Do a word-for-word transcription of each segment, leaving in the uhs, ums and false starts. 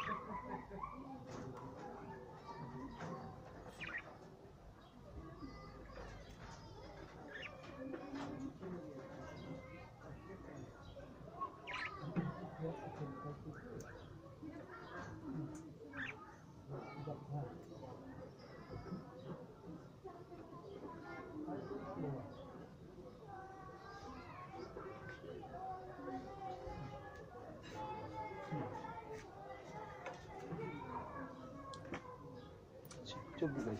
Çok güzel.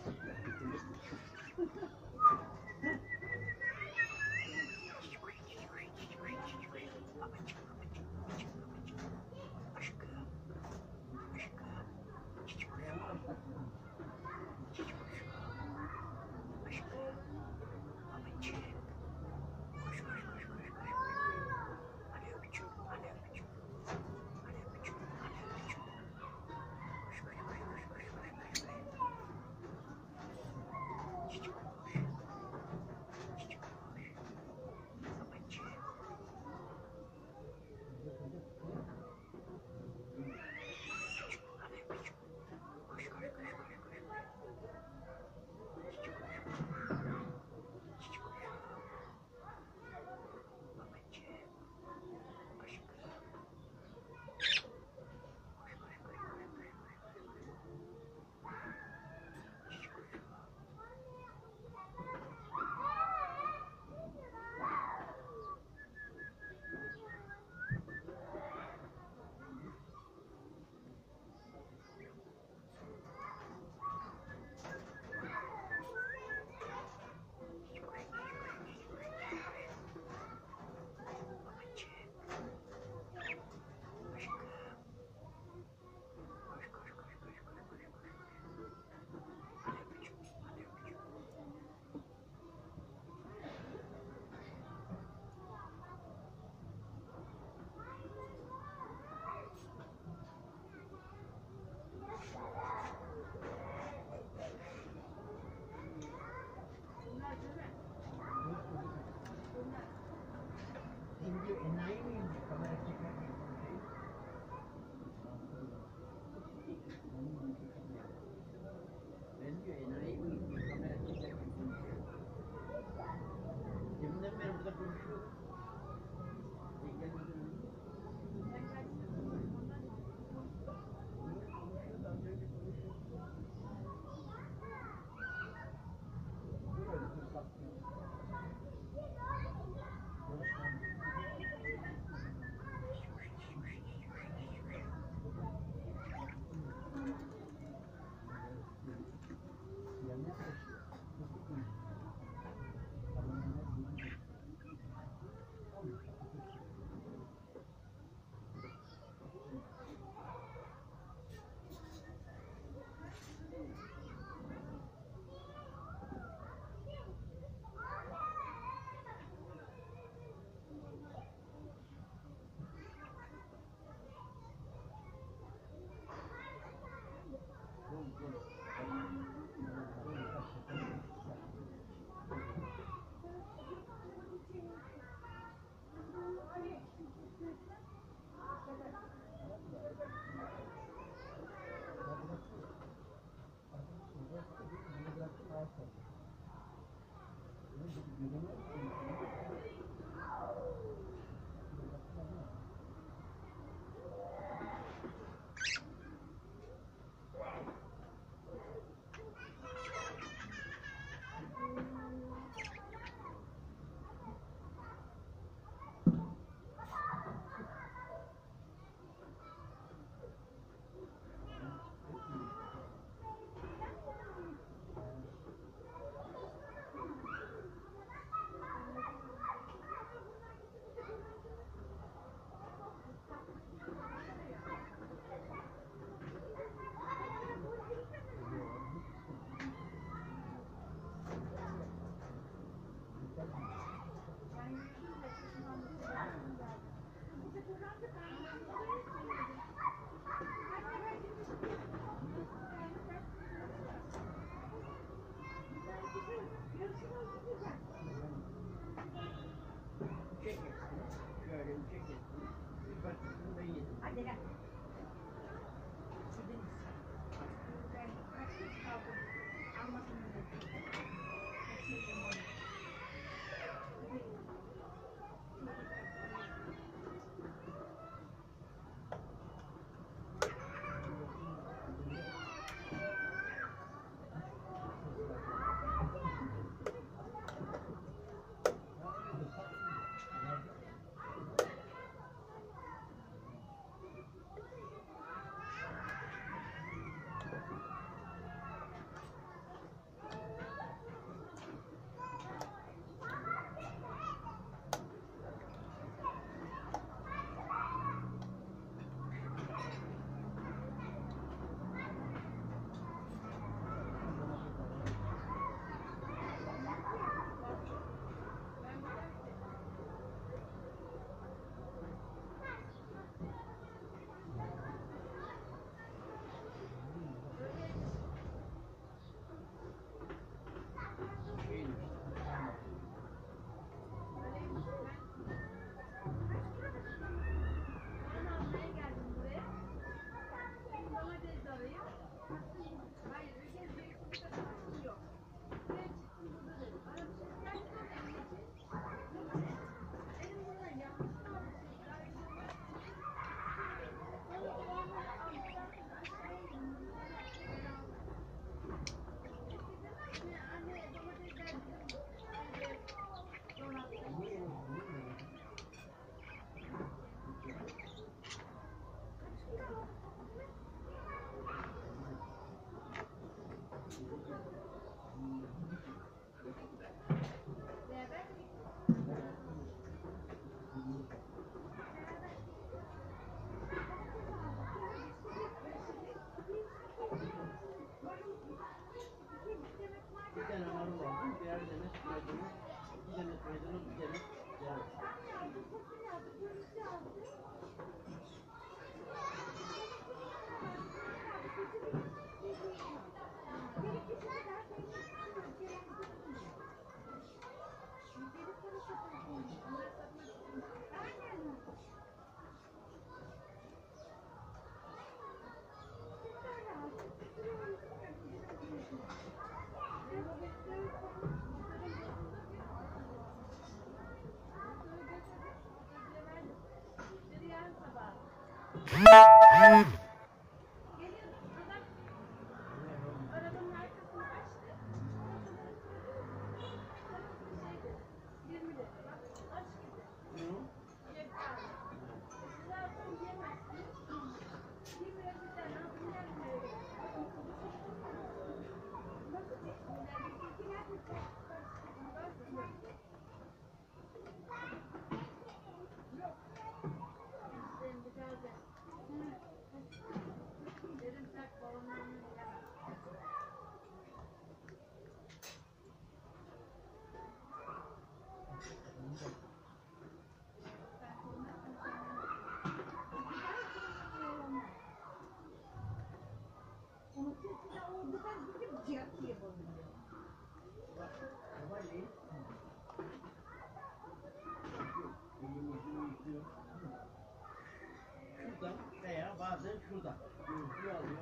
Şuradan veya bazen şuradan gözlüğü alıyor.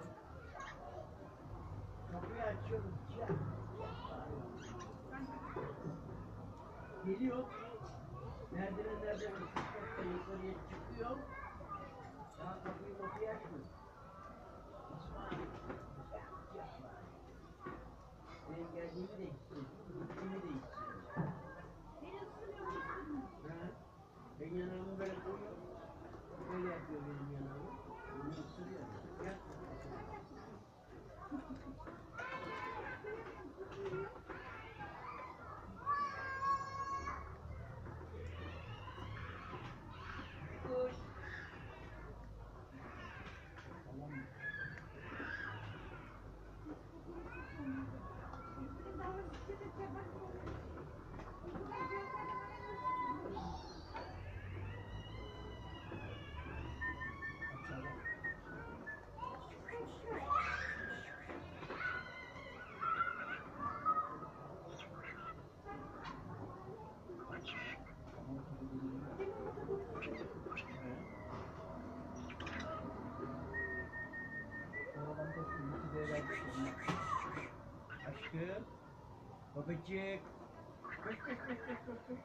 Kapıyı açıyorum. Geliyor. Merdivenlerden üst katta yukarıya çıkıyor. Daha kapıyı kapıyı açmıyor. Benim geldiğimi de hissediyor. Gittiğimi de hissediyor. Ben yanağımı böyle koyuyorum. Böyle yapıyor benim yanağımı. Bunu ısırıyor. Gel. Kuş. Aşkım, babacık, koş koş koş koş koş koş.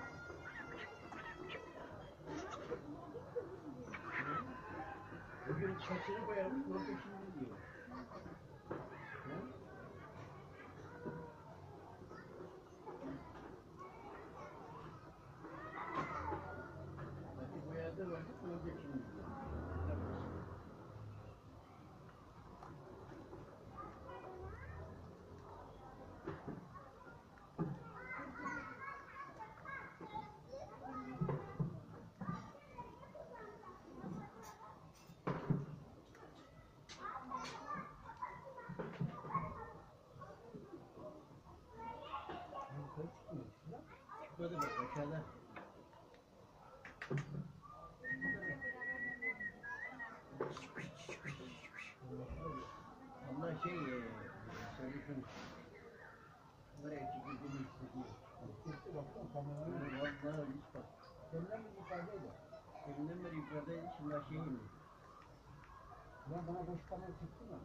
Bugün saçını boyamış, bunu peşinde diyor. Saçı boyadı vakit, bunu peşinde diyor. Çıkmadı bak aşağıda. Allah şey e, sarışın. Oraya çekildiğini hissediyor. Kesin baksana kamerayı. Vallahi hiç bak. Senden mi yukarıdaydı? Senden beri yukarıdaydı, şimdi aşağı indi. Ya bana boş kamera çıktı mı?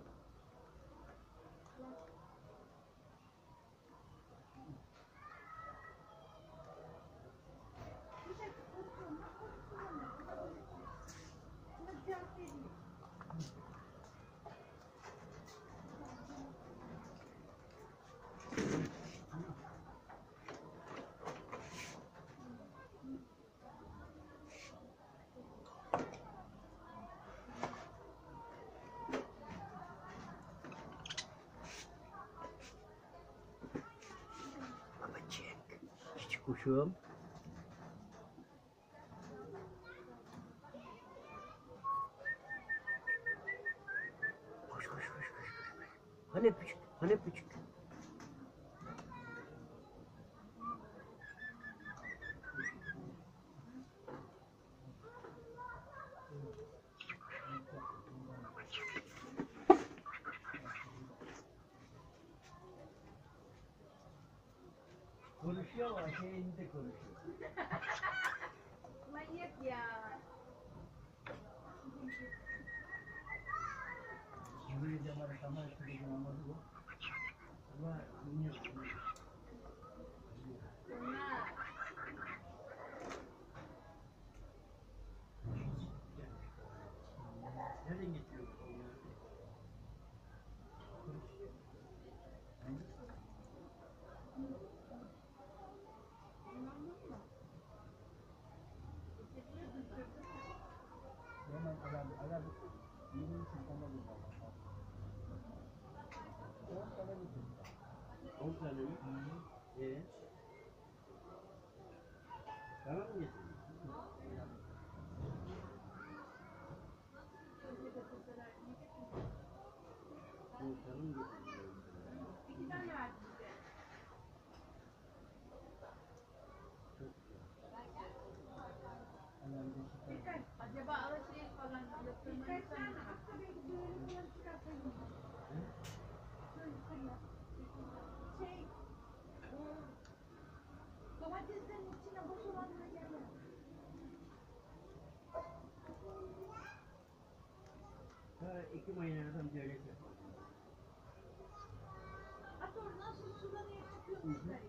Küçük kuşum. Koş koş koş koş koş. Hani küçük, hani küçük. Konuşuyor ama şeyini de konuşuyor. Manyak ya. Yemin ediyorum var tamam işte anladı bu. Ama bilmiyorum. Bunlar. On tane mi? Ee? Sana mı getirdin? Sana mı getirdin? İki tane verdim size. Çok güzel. Birkaç. Acaba alışveriş falan yaptırmayı sen mi? Şey, ıı, domateslerin içine boş olanları gelmez. Ha, Ekim ayına adam devlet yapar. At oradan su sulanıyor çıkıyor dışarı.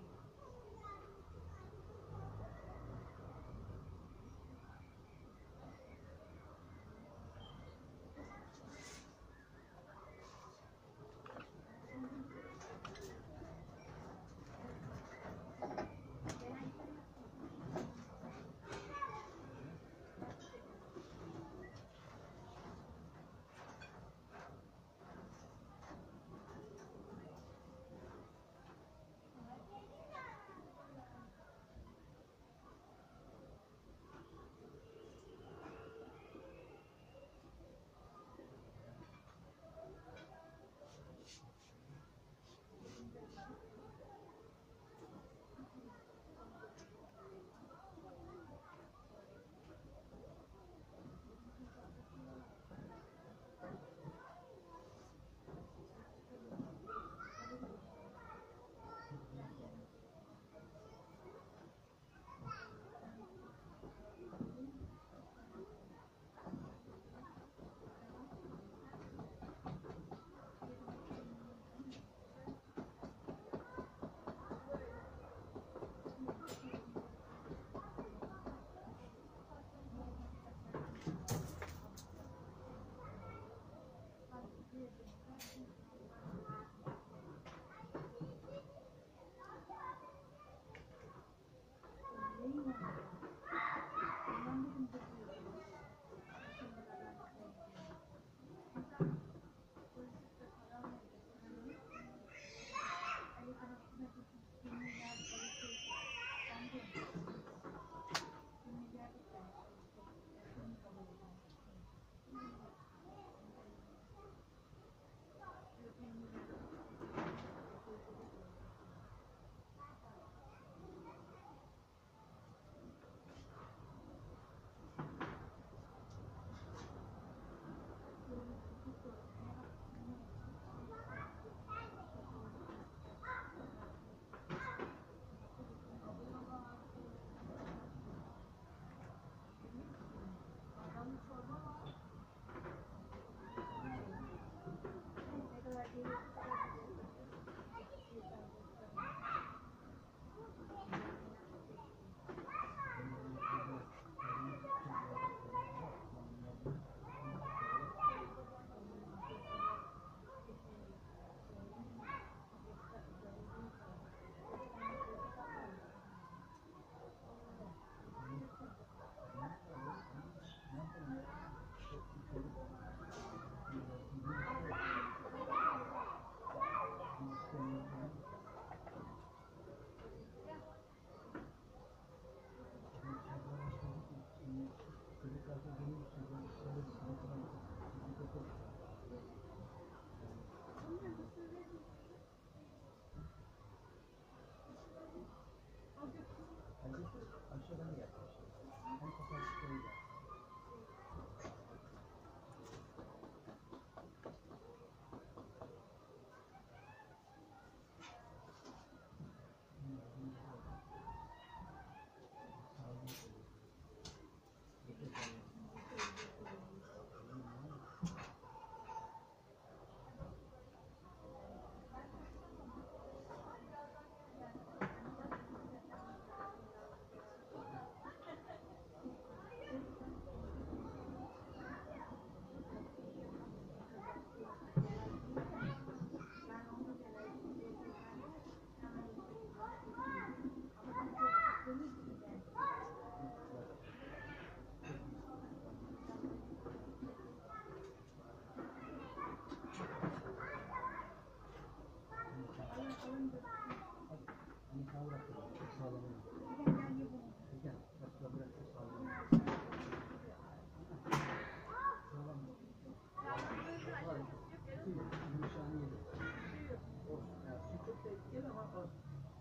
suyu, yumuşağını yedim. Olsun. Yani su çok da etkili ama az.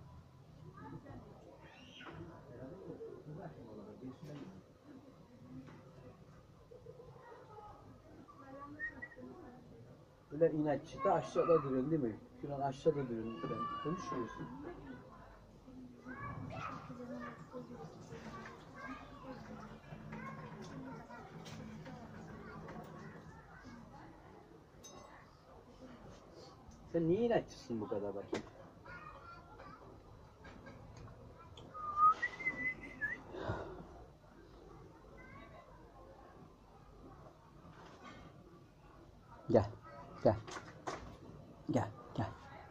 Herhalde bu güzel şey olarak geçmeye gidiyor. Böyle inatçı da aşağıda duruyorsun değil mi? Şuran aşağıda duruyorsun. Ben konuşuyorsun. Sen niye inatçısın bu kadar bakayım? Gel, gel. Gel, gel.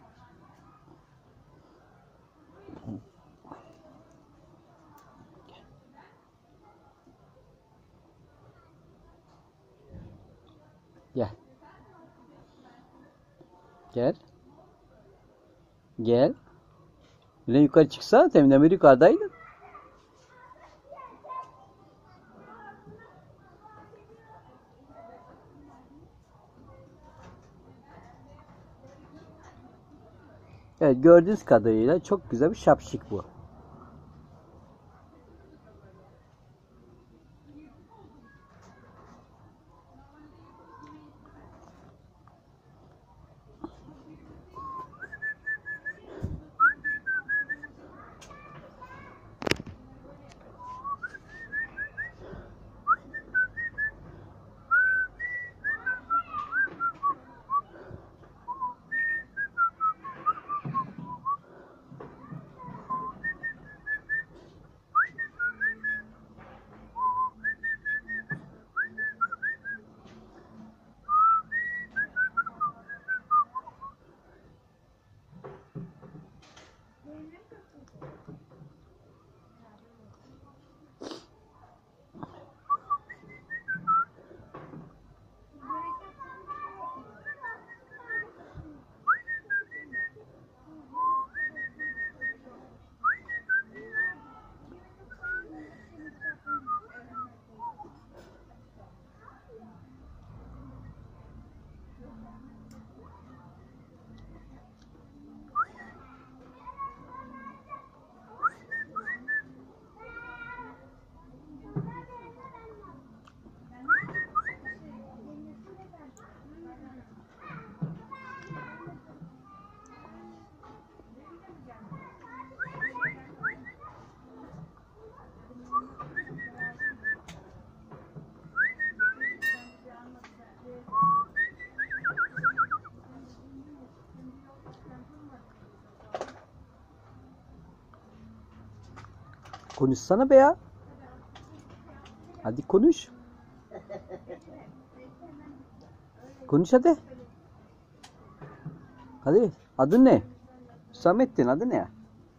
Gel. Gel. Gel. Bile yukarı çıksana. Deminden beri yukarıdaydın. Evet, gördüğünüz kadarıyla çok güzel bir şapşik bu. Konuşsana be ya. Hadi konuş. Konuş hadi. Hadi. Adın ne? Hüsamettin, adı ne ya?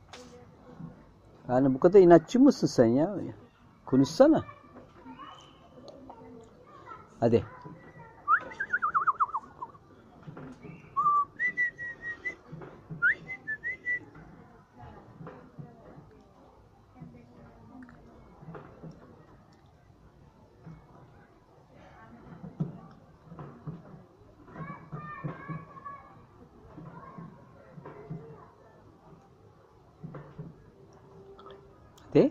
Yani bu kadar inatçı mısın sen ya? Konuşsana. Hadi. Hadi.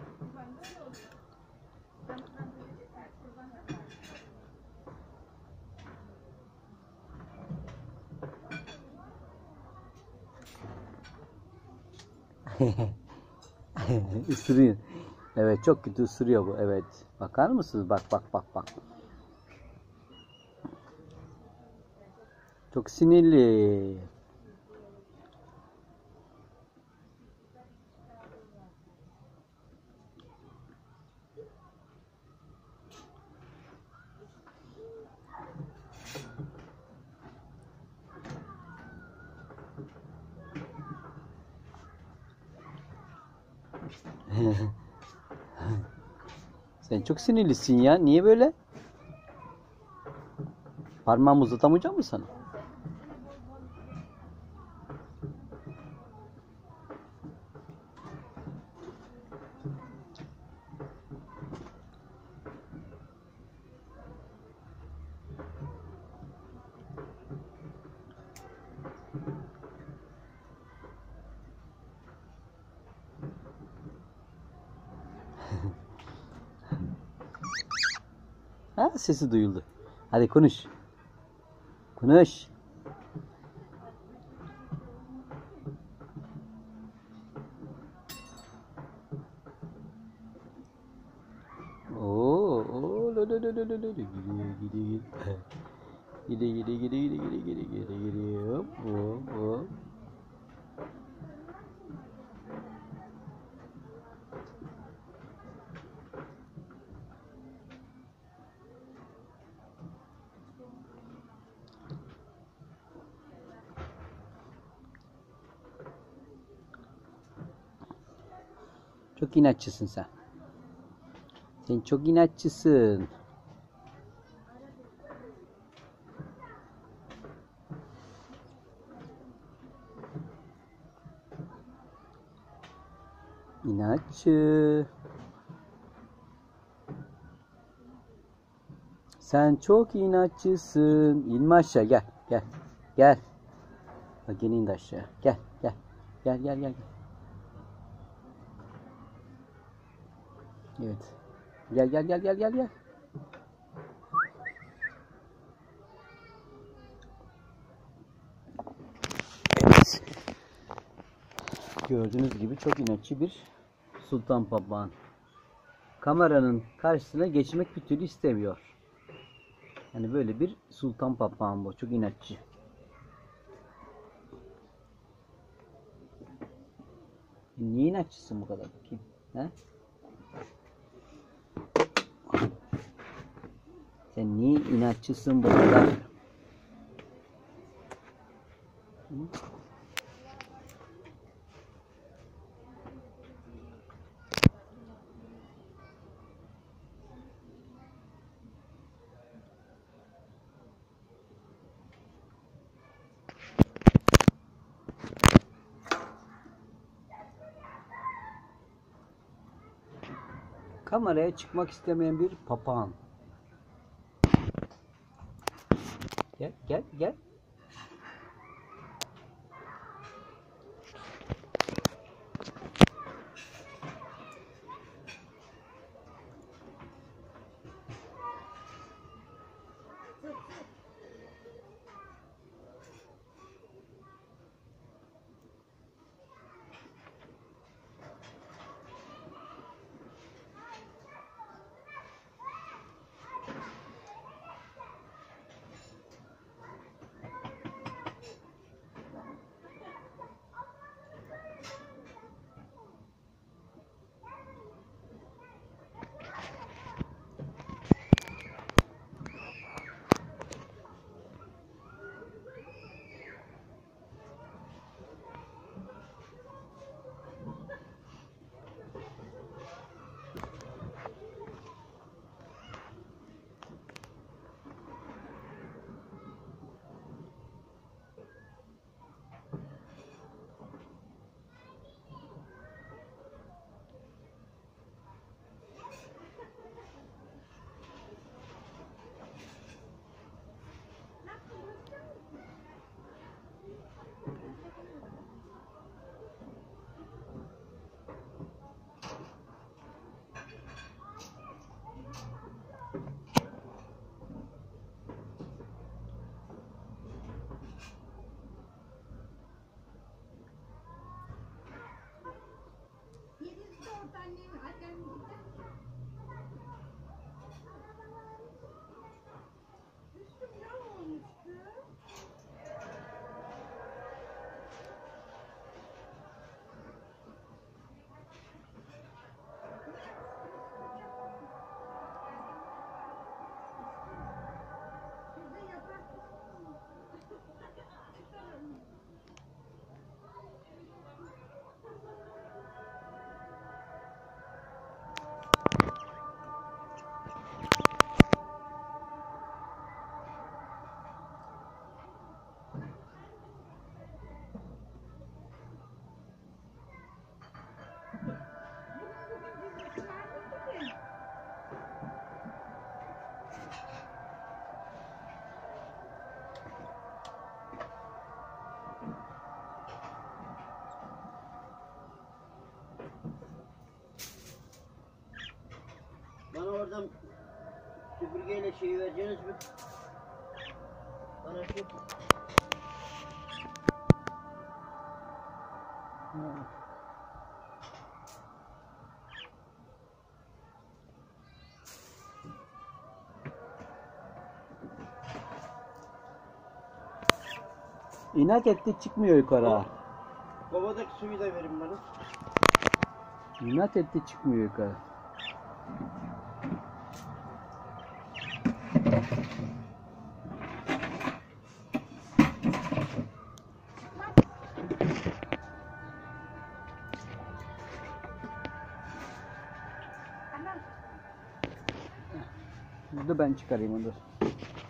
Isırıyor. Evet, çok kötü ısırıyor bu. Evet. Bakar mısınız? Bak bak bak bak. Çok sinirli. Sen çok sinirlisin ya. Niye böyle? Parmağımı uzatamayacak mı sana? Aa, sesi duyuldu. Hadi konuş. Konuş. Oo, oo, lo, lo, lo, lo, lo, lo. Gidiyor, gidiyor, gidiyor. Gidiyor, gidiyor, gidiyor, gidiyor, gidiyor, gidiyor, gidiyor. Hop, hop, hop. Çok inatçısın sen. Sen çok inatçısın. İnatçı. Sen çok inatçısın. İnme aşağı, gel. Gel. Gel. Bak yine indi aşağı. Gel. Gel. Gel gel gel. Evet. Gel gel gel gel gel gel. Evet. Gördüğünüz gibi çok inatçı bir sultan papağan. Kameranın karşısına geçmek bir türlü istemiyor. Yani böyle bir sultan papağan bu. Çok inatçı. Niye inatçısın bu kadar bakayım? He? Sen niye inatçısın bu kadar? Hı? Kameraya çıkmak istemeyen bir papağan. Gel gel gel. Bana oradan bir Süpürgeyle şeyi vereceğiniz mi? Bana şu. İnat etti çıkmıyor yukarı. ha. Kovadaki suyu da verin bana. İnat etti çıkmıyor yukarı. Tamam. Dur ben çıkarayım onu. Dur.